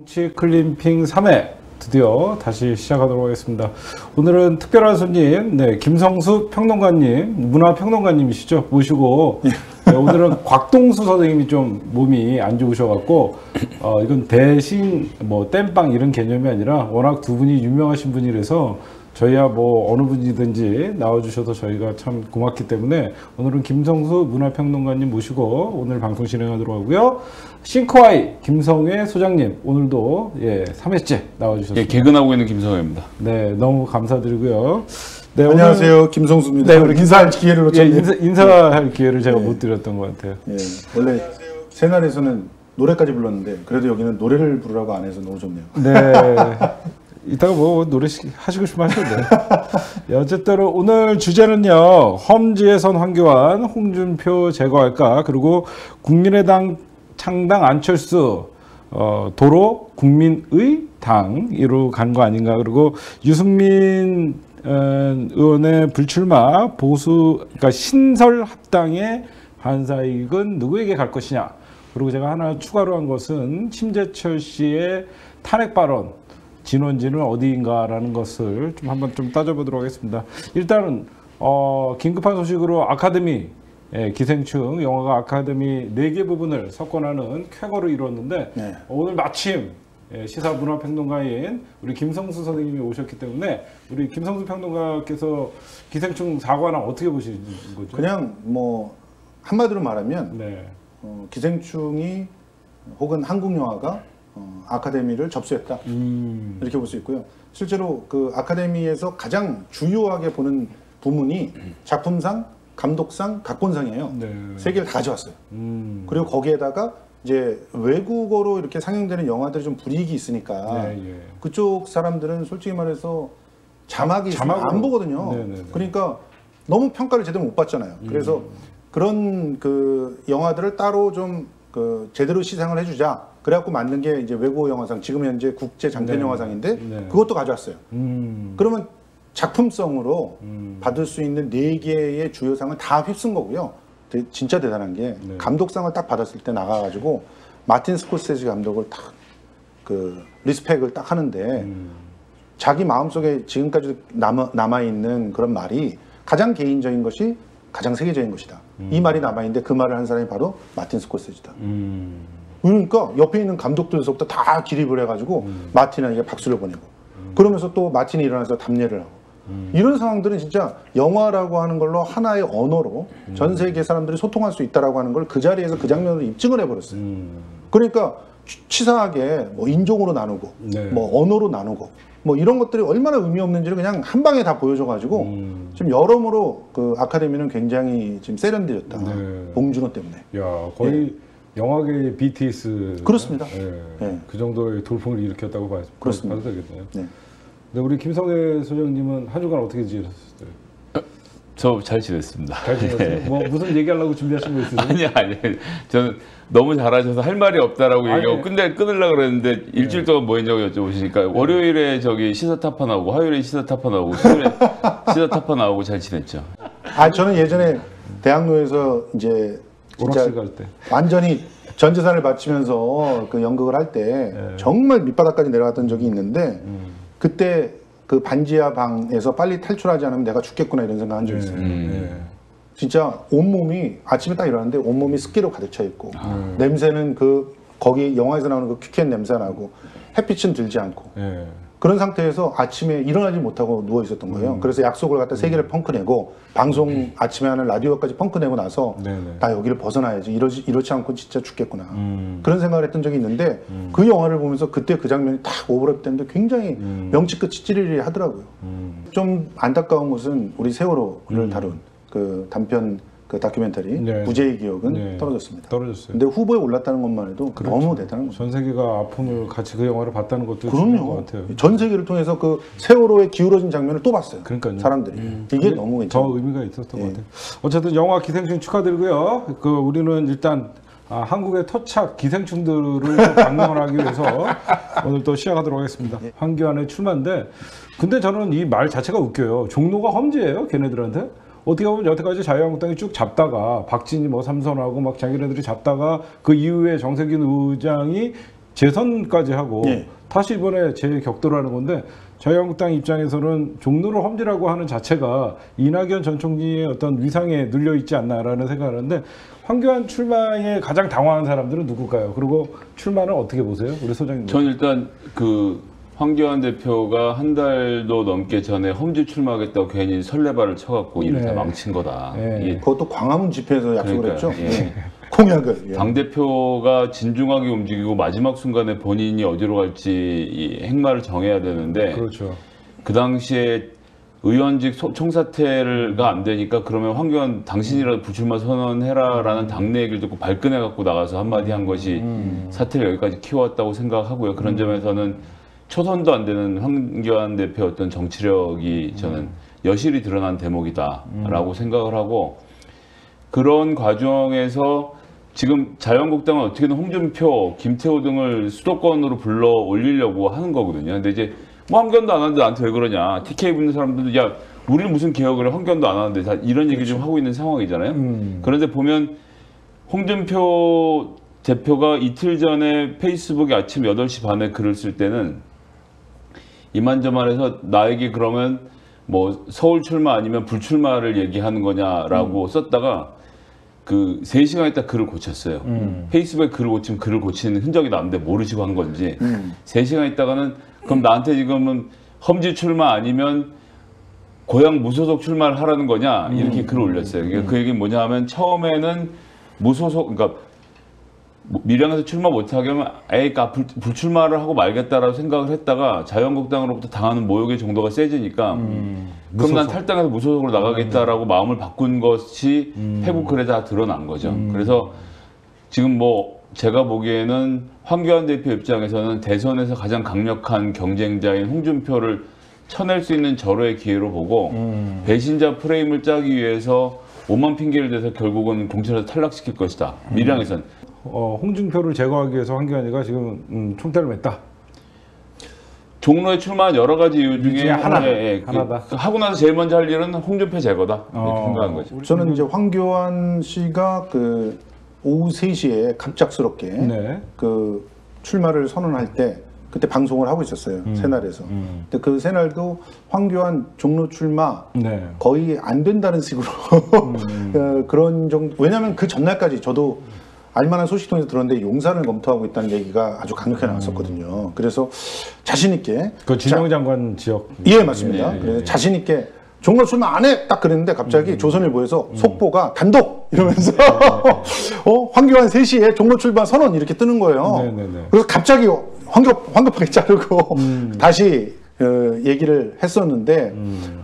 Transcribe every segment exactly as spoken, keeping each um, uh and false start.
정치 클린핑 삼 회 드디어 다시 시작하도록 하겠습니다. 오늘은 특별한 손님, 네, 김성수 평론가님, 문화평론가님이시죠? 모시고 네, 오늘은 곽동수 선생님이 좀 몸이 안 좋으셔갖고 어, 이건 대신 뭐 땜빵 이런 개념이 아니라 워낙 두 분이 유명하신 분이라서 저희야 뭐 어느 분이든지 나와주셔서 저희가 참 고맙기 때문에 오늘은 김성수 문화평론가님 모시고 오늘 방송 진행하도록 하고요. 싱크와이 김성회 소장님 오늘도 예 삼 회째 나와주셨습니다. 예, 개근하고 있는 김성회입니다. 네, 너무 감사드리고요. 네, 안녕하세요, 오늘, 김성수입니다. 네, 우리 인사할 기회를 예, 놓쳤네요. 인사, 인사할 기회를 제가 네. 못 드렸던 것 같아요. 예, 원래 새날에서는 노래까지 불렀는데 그래도 여기는 노래를 부르라고 안 해서 너무 좋네요. 네. 이따가 뭐 노래 하시고 싶으면 하셔도 돼요. 예, 어쨌든 오늘 주제는요. 험지에선 황교안, 홍준표 제거할까? 그리고 국민의당 창당 안철수, 어, 도로 국민의 당으로 간 거 아닌가? 그리고 유승민 어, 의원의 불출마 보수, 그러니까 신설 합당의 반사이익은 누구에게 갈 것이냐? 그리고 제가 하나 추가로 한 것은 심재철 씨의 탄핵 발언. 진원지는 어디인가라는 것을 좀 한번 좀 따져보도록 하겠습니다. 일단은 어, 긴급한 소식으로 아카데미 예, 기생충 영화가 아카데미 네 개 부분을 석권하는 쾌거를 이뤘는데 네. 오늘 마침 예, 시사문화평론가인 우리 김성수 선생님이 오셨기 때문에 우리 김성수 평론가께서 기생충 사관왕 어떻게 보시는 거죠? 그냥 뭐 한마디로 말하면 네. 어, 기생충이 혹은 한국 영화가 어, 아카데미를 접수했다 음. 이렇게 볼 수 있고요. 실제로 그 아카데미에서 가장 주요하게 보는 부문이 작품상, 감독상, 각본상이에요. 네. 세 개를 다 가져왔어요. 음. 그리고 거기에다가 이제 외국어로 이렇게 상영되는 영화들이 좀 불이익이 있으니까 네, 예. 그쪽 사람들은 솔직히 말해서 자막이 있으면 자막으로. 안 보거든요. 네네네. 그러니까 너무 평가를 제대로 못 받잖아요. 그래서 음. 그런 그 영화들을 따로 좀 그 제대로 시상을 해주자. 그래갖고 만든 게 이제 외국어 영화상, 지금 현재 국제 장편 네. 영화상인데 네. 그것도 가져왔어요. 음. 그러면 작품성으로 음. 받을 수 있는 네 개의 주요상을 다 휩쓴 거고요. 대- 진짜 대단한 게 네. 감독상을 딱 받았을 때 나가가지고 마틴 스콜세지 감독을 딱 그 리스펙을 딱 하는데 음. 자기 마음속에 지금까지 남아, 남아있는 그런 말이 가장 개인적인 것이 가장 세계적인 것이다. 음. 이 말이 남아있는데 그 말을 한 사람이 바로 마틴 스콜세지다. 음. 그러니까 옆에 있는 감독들서부터 다 기립을 해가지고 음. 마틴에게 박수를 보내고 그러면서 또 마틴이 일어나서 답례를 하고 음. 이런 상황들은 진짜 영화라고 하는 걸로 하나의 언어로 음. 전 세계 사람들이 소통할 수 있다라고 하는 걸 그 자리에서 그 장면으로 입증을 해버렸어요. 음. 그러니까 치- 치사하게 뭐 인종으로 나누고 네. 뭐 언어로 나누고 뭐 이런 것들이 얼마나 의미 없는지를 그냥 한 방에 다 보여줘가지고 음. 지금 여러모로 그 아카데미는 굉장히 지금 세련되었다. 네. 봉준호 때문에. 야, 거의 영화계의 비티에스. 그렇습니다. 예. 예. 그 정도의 돌풍을 일으켰다고 봐도 그렇습니다. 봐도 되겠네요. 네. 네, 우리 김성애 소장님은 한 주간 어떻게 지내셨어요? 저 잘 지냈습니다. 잘 지냈어요? 뭐 무슨 얘기하려고 준비하신 거 있으세요? 아니 아니 저는 너무 잘하셔서 할 말이 없다라고 아니. 얘기하고 끝내 끊으려고 그랬는데 일주일 동안 뭐 했냐고 여쭤보시니까 월요일에 저기 시사타파 나오고 화요일에 시사타파 나오고 수요일에 시사타파 나오고 잘 지냈죠. 아 저는 예전에 대학로에서 이제 진짜 오락실 갈 때. 완전히 전 재산을 바치면서 그 연극을 할 때 네. 정말 밑바닥까지 내려갔던 적이 있는데 음. 그때 그 반지하 방에서 빨리 탈출하지 않으면 내가 죽겠구나 이런 생각 한 적이 있어요. 네. 진짜 온몸이 아침에 딱 일어났는데 온몸이 습기로 가득 차 있고 음. 냄새는 그 거기 영화에서 나오는 그 퀴캔 냄새 나고 햇빛은 들지 않고 네. 그런 상태에서 아침에 일어나지 못하고 누워 있었던 거예요. 음. 그래서 약속을 갖다 세 개를 펑크내고 방송 아침에 하는 라디오까지 펑크내고 나서 네네. 나 여기를 벗어나야지 이러지, 이렇지 않고 진짜 죽겠구나 음. 그런 생각을 했던 적이 있는데 그 영화를 보면서 그때 그 장면이 딱 오버랩됐는데 굉장히 음. 명치 끝이 찌리리 하더라고요. 음. 좀 안타까운 것은 우리 세월호를 음. 다룬 그 단편 그 다큐멘터리 네. 무죄의 기억은 네. 떨어졌습니다. 떨어졌어요. 근데 후보에 올랐다는 것만 해도 그렇죠. 너무 대단한 거죠. 전 세계가 아픔을 같이 그 영화를 봤다는 것도 중요한 것 그럼요. 같아요. 전 세계를 통해서 그 세월호에 기울어진 장면을 또 봤어요. 그러니까요. 사람들이. 음. 이게 그게 너무 더 괜찮아요. 의미가 있었던 예. 것 같아요. 어쨌든 영화 기생충 축하드리고요. 그 우리는 일단 아, 한국의 토착 기생충들을 또 방문하기 위해서 오늘 또 시작하도록 하겠습니다. 예. 황교안의 출마인데, 근데 저는 이 말 자체가 웃겨요. 종로가 험지예요, 걔네들한테. 어떻게 보면 여태까지 자유한국당이 쭉 잡다가 박진희 뭐 삼선하고 막 자기네들이 잡다가 그 이후에 정세균 의장이 재선까지 하고 예. 다시 이번에 재격돌하는 건데 자유한국당 입장에서는 종로를 험지라고 하는 자체가 이낙연 전 총리의 어떤 위상에 눌려 있지 않나라는 생각을 하는데 황교안 출마에 가장 당황한 사람들은 누굴까요? 그리고 출마는 어떻게 보세요? 우리 소장님. 전 일단 그 황교안 대표가 한 달도 넘게 전에 험지 출마하겠다고 괜히 설레발을 쳐갖고 일을 네. 다 망친 거다. 네. 이게 그것도 광화문 집회에서 약속을 그러니까요. 했죠. 예. 예. 공약을. 예. 당 대표가 진중하게 움직이고 마지막 순간에 본인이 어디로 갈지 이 행마를 정해야 되는데 그렇죠. 그 당시에 의원직 소- 총사퇴가 안 되니까 그러면 황교안 당신이라도 불출마 선언해라라는 당내 얘기를 듣고 발끈해 갖고 나가서 한마디 한 것이 음. 사태를 여기까지 키워왔다고 생각하고요. 그런 점에서는 초선도 안 되는 황교안 대표 어떤 정치력이 저는 여실히 드러난 대목이다라고 생각을 하고 그런 과정에서 지금 자유한국당은 어떻게든 홍준표, 김태호 등을 수도권으로 불러 올리려고 하는 거거든요. 근데 이제 뭐 황교안도 안 하는데 나한테 왜 그러냐. 티케이 붙는 사람들도 야 우리는 무슨 개혁을 해 황교안도 안 하는데 다 이런 얘기 좀 하고 있는 상황이잖아요. 음. 그런데 보면 홍준표 대표가 이틀 전에 페이스북에 아침 여덟 시 반에 글을 쓸 때는 이만저만해서 나에게 그러면 뭐 서울 출마 아니면 불출마를 얘기하는 거냐라고 음. 썼다가 그 세 시간 있다 글을 고쳤어요. 음. 페이스북에 글을 고치면 글을 고치는 흔적이 나는데 모르시고 한 건지 음. 세 시간 있다가는 그럼 나한테 지금은 험지 출마 아니면 고향 무소속 출마를 하라는 거냐 이렇게 글을 올렸어요. 그러니까 그 얘기는 뭐냐 하면 처음에는 무소속 그러니까 밀양에서 출마 못하게 하면 에이 까 불, 불출마를 하고 말겠다라고 생각을 했다가 자유한국당으로부터 당하는 모욕의 정도가 세지니까 음. 그럼 난 무소속. 탈당해서 무소속으로 나가겠다라고 마음을 바꾼 것이 음. 페북 글에 다 드러난 거죠. 그래서 지금 뭐 제가 보기에는 황교안 대표 입장에서는 대선에서 가장 강력한 경쟁자인 홍준표를 쳐낼 수 있는 절호의 기회로 보고 음. 배신자 프레임을 짜기 위해서 오만 핑계를 대서 결국은 공천에서 탈락시킬 것이다. 밀양에선. 어, 홍준표를 제거하기 위해서 황교안이가 지금 음, 총대를 맸다. 종로에 출마한 여러 가지 이유 중에 중에 하나, 예, 예, 그, 하나다. 그 하고 나서 제일 먼저 할 일은 홍준표 제거다. 이렇게 어. 생각한 거죠. 저는 이제 황교안 씨가 그 오후 세 시에 갑작스럽게 네. 그 출마를 선언할 때 그때 방송을 하고 있었어요. 새날에서. 음. 근데 그 새날도 황교안 종로 출마 네. 거의 안 된다는 식으로 음. 어, 그런 정도. 왜냐하면 그 전날까지 저도 알만한 소식통에서 들었는데 용산을 검토하고 있다는 얘기가 아주 강력하게 나왔었거든요. 그래서 자신 있게 그 진영 장관 지역. 예, 맞습니다. 예, 예, 그래서 예. 자신 있게 종로 출마 안 해! 딱 그랬는데 갑자기 조선일보에서 속보가 단독! 이러면서 어? 황교안 세 시에 종로 출마 선언 이렇게 뜨는 거예요. 네네네. 그래서 갑자기 황급, 황급하게 자르고 음. 다시 어, 얘기를 했었는데 음.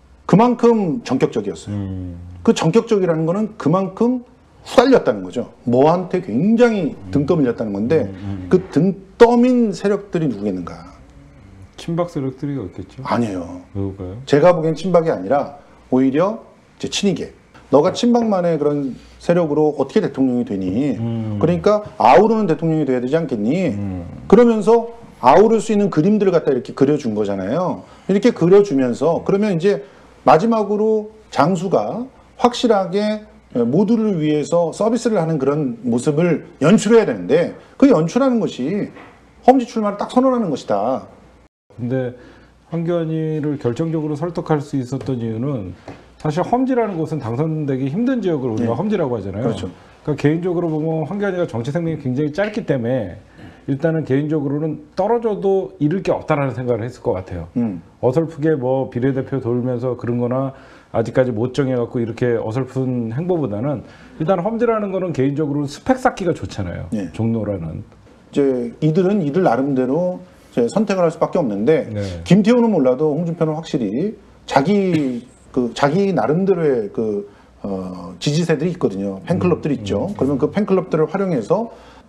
그만큼 전격적이었어요. 음. 그 전격적이라는 거는 그만큼 후달렸다는 거죠. 뭐한테 굉장히 등 떠밀렸다는 건데 그 등 떠민 세력들이 누구겠는가? 친박 세력들이 있겠죠. 아니에요. 누굴까요? 제가 보기엔 친박이 아니라 오히려 이제 친이계. 너가 친박만의 그런 세력으로 어떻게 대통령이 되니? 음. 그러니까 아우르는 대통령이 돼야 되지 않겠니? 음. 그러면서 아우를 수 있는 그림들을 갖다 이렇게 그려준 거잖아요. 이렇게 그려주면서 그러면 이제 마지막으로 장수가 확실하게 모두를 위해서 서비스를 하는 그런 모습을 연출해야 되는데 그 연출하는 것이 험지 출마를 딱 선언하는 것이다. 근데 황교안이를 결정적으로 설득할 수 있었던 이유는 사실 험지라는 곳은 당선되기 힘든 지역을 우리가 네. 험지라고 하잖아요. 그렇죠. 그러니까 개인적으로 보면 황교안이가 정치 생명이 굉장히 짧기 때문에 일단은 개인적으로는 떨어져도 잃을 게 없다라는 생각을 했을 것 같아요. 음. 어설프게 뭐 비례대표 돌면서 그런 거나 아직까지 못 정해갖고 이렇게 어설픈 행보보다는 일단 험지라는 거는 개인적으로 스펙 쌓기가 좋잖아요. 네. 종로라는. 이제 이들은 이들 나름대로 이제 선택을 할 수밖에 없는데 네. 김태호는 몰라도 홍준표는 확실히 자기 그 자기 나름대로의 그 어, 지지세들이 있거든요. 팬클럽들이 있죠. 그러면 그 팬클럽들을 활용해서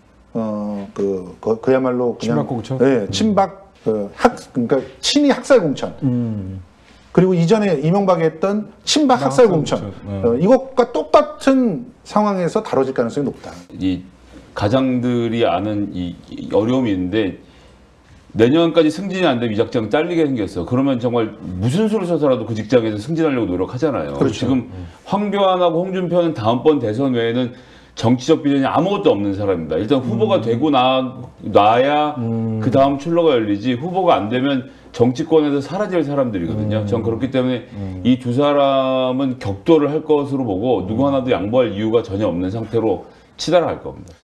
어그 그, 그야말로 그냥 친박 공천? 네, 친박 그 학 그러니까 친이 학살 공천. 음. 그리고 이전에 이명박이 했던 친박 학살 학살 공천. 공천. 네. 어, 이것과 똑같은 상황에서 다뤄질 가능성이 높다. 이 가장들이 아는 이, 이 어려움이 있는데 내년까지 승진이 안 되면 이 작장 잘리게 생겼어. 그러면 정말 무슨 수를 써서라도 그 직장에서 승진하려고 노력하잖아요. 그렇죠. 지금 황교안하고 홍준표는 다음번 대선 외에는 정치적 비전이 아무것도 없는 사람입니다. 일단 후보가 음. 되고 나, 나야 음. 그 다음 출로가 열리지 후보가 안 되면 정치권에서 사라질 사람들이거든요. 음. 전 그렇기 때문에 음. 이 두 사람은 격돌을 할 것으로 보고 누구 하나도 양보할 이유가 전혀 없는 상태로 치달아 갈 겁니다.